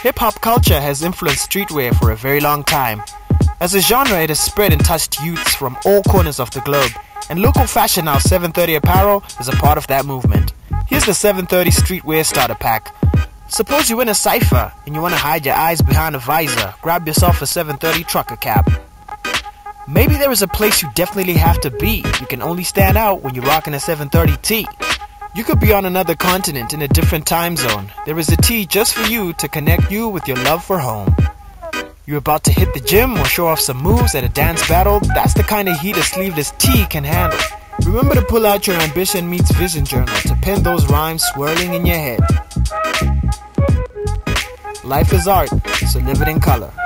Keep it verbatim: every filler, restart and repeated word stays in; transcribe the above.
Hip-hop culture has influenced streetwear for a very long time. As a genre, it has spread and touched youths from all corners of the globe, and local fashion now seven thirty Apparel is a part of that movement. Here's the seven thirty Streetwear Starter Pack. Suppose you win a cipher and you want to hide your eyes behind a visor, grab yourself a seven thirty trucker cap. Maybe there is a place you definitely have to be. You can only stand out when you're rocking a seven thirty tee. You could be on another continent in a different time zone. There is a tee just for you to connect you with your love for home. You're about to hit the gym or show off some moves at a dance battle? That's the kind of heat a sleeveless tee can handle. Remember to pull out your Ambition Meets Vision journal to pen those rhymes swirling in your head. Life is art, so live it in color.